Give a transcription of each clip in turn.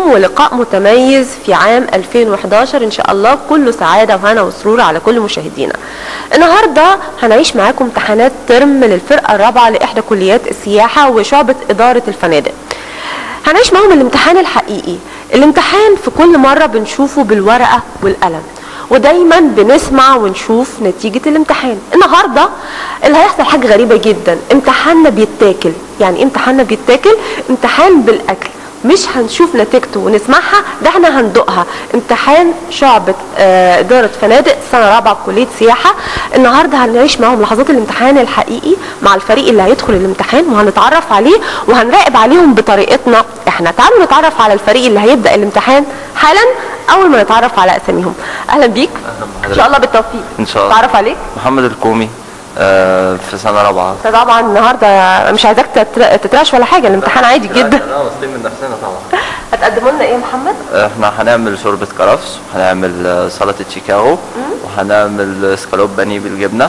بيكم ولقاء متميز في عام 2011 ان شاء الله، كله سعادة وهنا وسرور على كل مشاهدينا. النهاردة هنعيش معاكم امتحانات ترم للفرقة الرابعة لإحدى كليات السياحة وشعبة إدارة الفنادق. هنعيش معاهم الامتحان الحقيقي، الامتحان في كل مرة بنشوفه بالورقة والقلم، ودايما بنسمع ونشوف نتيجة الامتحان. النهاردة اللي هيحصل حاجة غريبة جدا، امتحاننا بيتاكل. يعني ايه امتحاننا بيتاكل؟ امتحان بالاكل، مش هنشوف نتيجته ونسمعها، ده احنا هندوقها. امتحان شعبة إدارة فنادق سنة رابعة بكلية سياحة. النهاردة هنعيش معاهم لحظات الامتحان الحقيقي مع الفريق اللي هيدخل الامتحان، وهنتعرف عليه وهنراقب عليهم بطريقتنا احنا. تعالوا نتعرف على الفريق اللي هيبدأ الامتحان حالا اول ما نتعرف على اساميهم. اهلا بيك. ان شاء الله بالتوفيق. ان شاء الله. تعرف عليك؟ محمد الكومي، في سنة رابعة. طبعا النهارده مش عايزاك تتراش ولا حاجة، الامتحان عادي جدا. لا واثقين من نفسنا طبعا. هتقدموا لنا ايه يا محمد؟ احنا هنعمل شوربة كرفس، وهنعمل سلطة شيكاغو، وهنعمل سكالوب بانيه بالجبنة،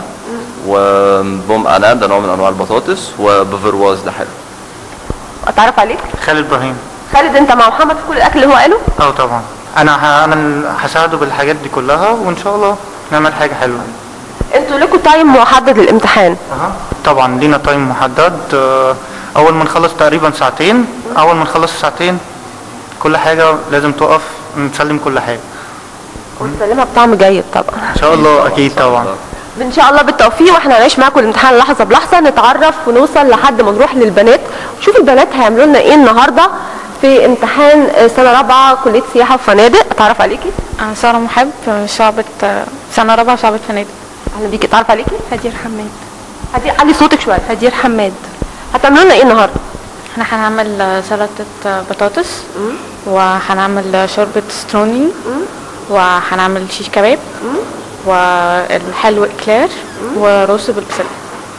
وبوم انا ده نوع من انواع البطاطس، وبفرواز ده حلو. اتعرف عليك؟ خالد ابراهيم. خالد، انت مع محمد في كل الاكل اللي هو قاله؟ طبعا، انا هساعده بالحاجات دي كلها، وان شاء الله نعمل حاجة حلوة. انتوا لكم تايم محدد للامتحان؟ طبعا لينا تايم محدد. اول ما نخلص تقريبا ساعتين، اول ما نخلص الساعتين كل حاجة لازم تقف، نسلم كل حاجة ونسلمها بطعم جيد طبعا ان شاء الله. اكيد طبعا ان شاء الله بالتوفيق. واحنا هنعيش معاكم الامتحان لحظه بلحظه، نتعرف ونوصل لحد ما نروح للبنات، نشوف البنات هيعملوا لنا ايه النهارده في امتحان سنه رابعه كليه سياحه وفنادق. اتعرف عليكي؟ انا ساره محب، شعبة سنه رابعه شعبة فنادق. اهلا بيكي. اتعرف عليكي؟ هدير حماد. هدير، علي صوتك شويه. هدير حماد. هتعملوا لنا ايه النهارده؟ احنا هنعمل سلطه بطاطس، وهنعمل شوربه ستروني، وهنعمل شيش كباب، والحلو اكلير، ورز بالبسله.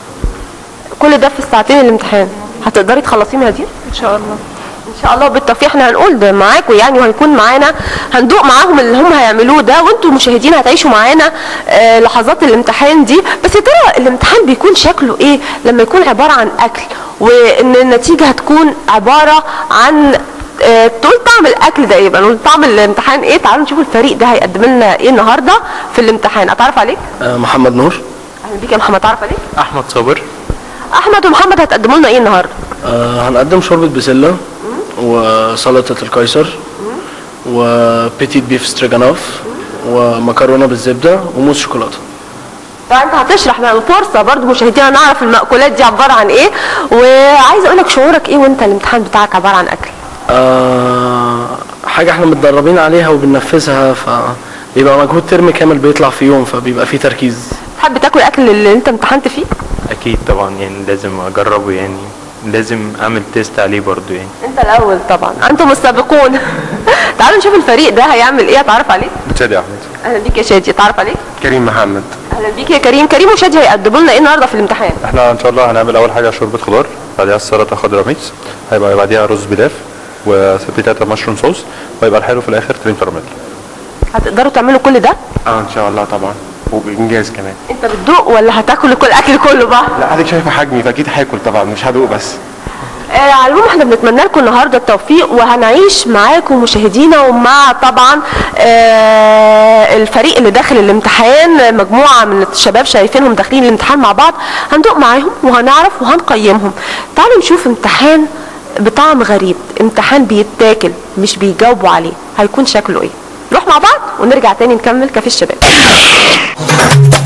كل ده في الساعتين الامتحان. هتقدري تخلصيه يا هدير؟ ان شاء الله. ان شاء الله بالتوفيق. احنا هنقول ده معاكم يعني، وهيكون معانا، هندوق معاهم اللي هم هيعملوه ده، وانتم المشاهدين هتعيشوا معانا لحظات الامتحان دي. بس يا ترى الامتحان بيكون شكله ايه لما يكون عباره عن اكل، وان النتيجه هتكون عباره عن تقول طعم الاكل ده ايه؟ بقى طعم الامتحان ايه؟ تعالوا نشوف الفريق ده هيقدم لنا ايه النهارده في الامتحان. اتعرف عليك؟ محمد نور. اهلا بيك يا محمد. اتعرف عليك؟ احمد صابر. احمد ومحمد هتقدموا لنا ايه النهارده؟ هنقدم شوربه بسله، وسلطه القيصر، وبيتيت بيف ستريجانوف، ومكرونه بالزبده، وموس شوكولاته. فانت هتشرح بقى، فرصه برضو مشاهدينا نعرف المأكولات دي عباره عن ايه. وعايزه اقول لك شعورك ايه وانت الامتحان بتاعك عباره عن اكل؟ حاجه احنا متدربين عليها وبننفذها، فبيبقى مجهود ترم كامل بيطلع في يوم، فبيبقى فيه تركيز. تحب تاكل الاكل اللي انت امتحنت فيه؟ اكيد طبعا، يعني لازم اجربه، يعني لازم اعمل تيست عليه برضو. يعني انت الاول طبعا، انتم السابقون. تعالوا نشوف الفريق ده هيعمل ايه. اتعرف عليك؟ شادي احمد. اهلا بيك يا شادي. اتعرف عليك؟ كريم محمد. اهلا بيك يا كريم. كريم وشادي هيقدموا لنا ايه النهارده في الامتحان؟ احنا ان شاء الله هنعمل اول حاجه شوربه خضار، بعديها السلطه خضراء ميكس، هيبقى بعديها رز بلاف وسبيتاتا مشروم صوص، ويبقى الحلو في الاخر كريم كراميل. هتقدروا تعملوا كل ده؟ ان شاء الله طبعا، وبانجاز كمان. انت بتدوق ولا هتاكل كل الاكل كله بقى؟ لا حضرتك شايفه حجمي، فاكيد هاكل طبعا، مش هدوق بس. على العموم احنا بنتمنى لكم النهارده التوفيق، وهنعيش معاكم مشاهدينا ومع طبعا الفريق اللي داخل الامتحان، مجموعه من الشباب شايفينهم داخلين الامتحان مع بعض، هندوق معاهم وهنعرف وهنقيمهم. تعالوا نشوف امتحان بطعم غريب، امتحان بيتاكل مش بيجاوبوا عليه، هيكون شكله ايه؟ نروح مع بعض ونرجع تاني نكمل كافيه الشباب.